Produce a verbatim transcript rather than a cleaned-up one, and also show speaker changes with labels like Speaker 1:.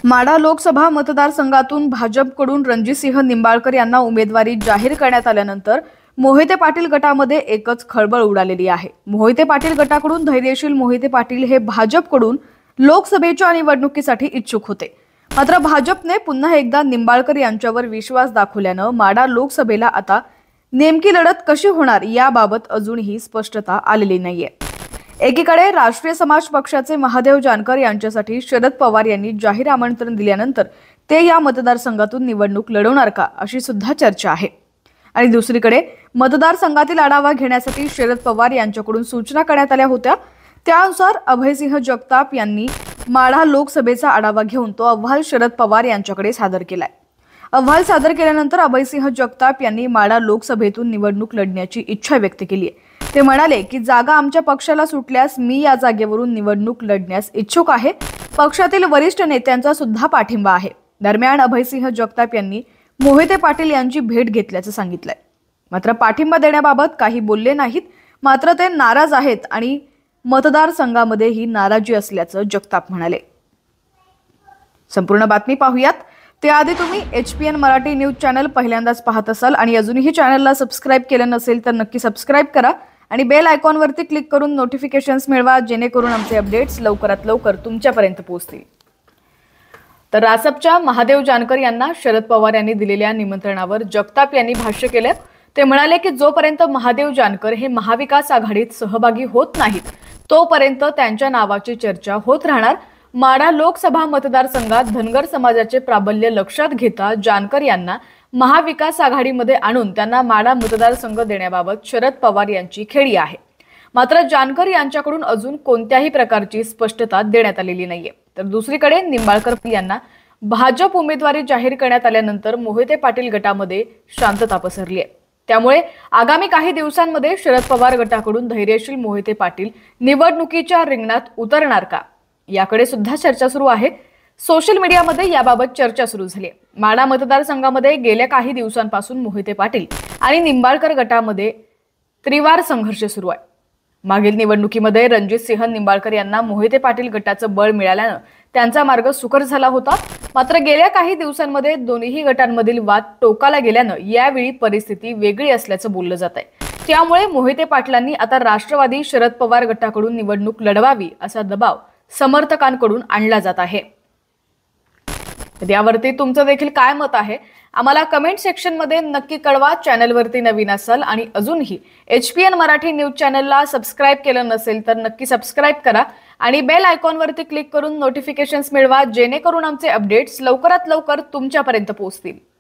Speaker 1: माढा लोकसभा मतदारसंघातून भाजपकडून रणजितसिंह निंबाळकर यांना उमेदवारी जाहीर करण्यात आल्यानंतर मोहिते पाटील गटामध्ये एकच खळबळ उडालेली आहे। मोहिते पाटील गटाकडून धैर्यशील मोहिते पाटील हे भाजपकडून लोकसभेच्या निवडणुकीसाठी इच्छुक होते, मात्र भाजपने पुन्हा एकदा निंबाळकर यांच्यावर विश्वास दाखवल्याने माढा लोकसभेला आता नेमकी लढत कशी होणार याबाबत अजूनही स्पष्टता आलेली नाहीये। एकीकडे राष्ट्रीय समाज पक्षाचे महादेव जानकर यांच्यासाठी शरद पवार यांनी जाहीर आमंत्रण दिल्यानंतर ते या मतदारसंघातून निवडणूक लढवणार का अशी सुद्धा चर्चा आहे। आणि दुसरीकडे मतदारसंघातील आढावा घेण्यासाठी शरद पवार यांच्याकडून सूचना करण्यात आल्या होत्या। त्यानुसार अभयसिंह जगताप यांनी माढा लोकसभेचा आढावा घेऊन तो अहवाल शरद पवार यांच्याकडे सादर केलाय। अहवाल सादर केल्यानंतर अभयसिंह जगताप यांनी माढा लोकसभेतून निवडणूक लढण्याची इच्छा व्यक्त केली आहे। ते म्हणाले की जागा आमच्या पक्षाला सुटल्यास मी या जागेवरून निवडणूक लढण्यास इच्छुक आहे। पक्षातील वरिष्ठ नेत्यांचा सुद्धा पाठिंबा आहे। दरम्यान अभयसिंह जगताप यांनी मोहिते पाटील यांची भेट घेतल्याचं सांगितलंय, मात्र पाठिंबा देण्याबाबत काही बोलले नाहीत। मात्र ते नाराज आहेत आणि मतदारसंघामध्ये ही नाराजी असल्याचं जगताप म्हणाले। संपूर्ण बातमी पाहूयात त्याआधी तुम्ही H P N Marathi news channel पहिल्यांदाच पाहत असाल आणि अजूनही चॅनलला सबस्क्राइब केलं नसेल तर नक्की सबस्क्राइब करा आणि बेल आयकॉनवरती क्लिक करून नोटिफिकेशन्स मिळवा, जेणेकरून आमचे अपडेट्स लवकरात लवकर तुमच्यापर्यंत पोहोचतील। तर रासपच्या महादेव जानकर यांना शरद पवार यांनी दिलेल्या निमंत्रणावर जगताप यांनी भाष्य केले। ते म्हणाले की जोपर्यंत महादेव जानकर हे महाविकास आघाडीत सहभागी होत नाहीत तोपर्यंत त्यांच्या नावाची चर्चा होत राहणार। माढा लोकसभा मतदारसंघात धनगर समाजाचे प्राबल्य लक्षात घेता जानकर यांना महाविकास आघाडीमध्ये आणून त्यांना माढा मतदारसंघ देण्याबाबत शरद पवार यांची खेळी आहे। मात्र जानकर यांच्याकडून अजून कोणत्याही प्रकारची स्पष्टता देण्यात आलेली नाहीये। तर दुसरीकडे निंबाळकर यांना भाजप उमेदवारी जाहीर करण्यात आल्यानंतर मोहिते पाटील गटामध्ये शांतता पसरली आहे। त्यामुळे आगामी काही दिवसांमध्ये शरद पवार गटाकडून धैर्यशील मोहिते पाटील निवडणुकीच्या रिंगणात उतरणार का याकडे सुद्धा चर्चा सुरू आहे। सोशल मीडियामध्ये याबाबत चर्चा सुरू झाली आहे। माढा मतदारसंघामध्ये गेल्या काही दिवसांपासून मोहिते पाटील आणि निंबाळकर गटामध्ये त्रिवार संघर्ष सुरू आहे। मागील निवडणुकीमध्ये रणजितसिंह निंबाळकर यांना मोहिते पाटील गटाचं बळ मिळाल्यानं त्यांचा मार्ग सुकर झाला होता। मात्र गेल्या काही दिवसांमध्ये दोन्ही गटांमधील वाद टोकाला गेल्यानं यावेळी परिस्थिती वेगळी असल्याचं बोललं जात आहे। त्यामुळे मोहिते पाटलांनी आता राष्ट्रवादी शरद पवार गटाकडून निवडणूक लढवावी असा दबाव समर्थकांकडून आणला जात आहे। यावरती तुमचं देखील काय मत आहे आम्हाला कमेंट सेक्शन मध्ये नक्की कळवा। चॅनलवरती नवीन असाल आणि अजूनही H P N Marathi news चॅनलला सबस्क्राइब केलं नसेल तर नक्की सबस्क्राइब करा आणि बेल आयकॉनवरती क्लिक करून नोटिफिकेशन्स मिळवा, जेणेकरून आमचे अपडेट्स लवकरात लवकर तुमच्यापर्यंत पोहोचतील।